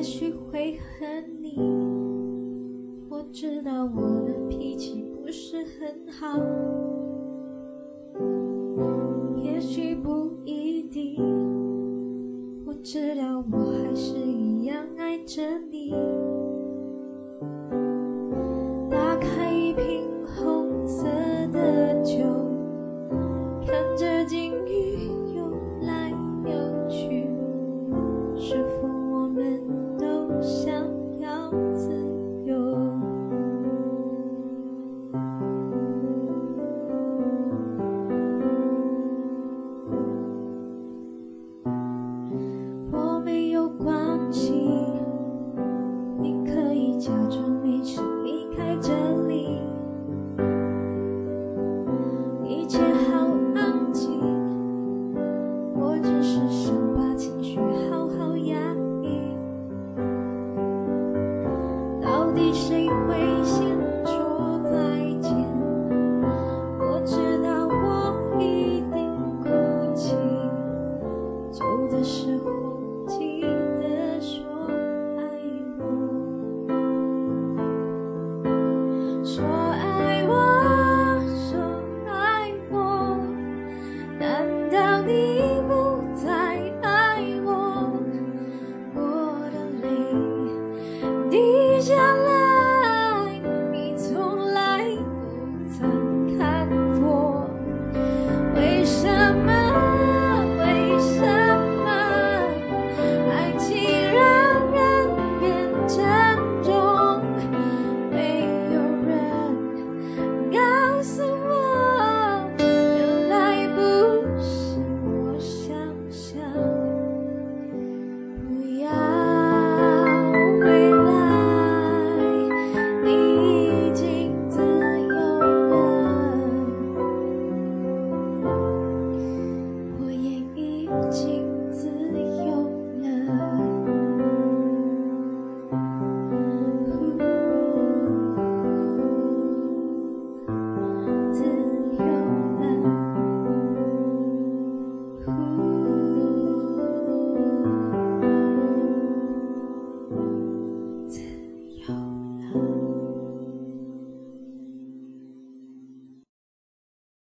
也许会恨你。我知道我的脾气不是很好，也许不一定。我知道我还是一样爱着你。打开一瓶红色的酒，看着鲸鱼游来游去，是否我们都想要自由？我没有关系，你可以假装没事离开这里，一切好安静，我只是想把情绪好好压抑。到底谁会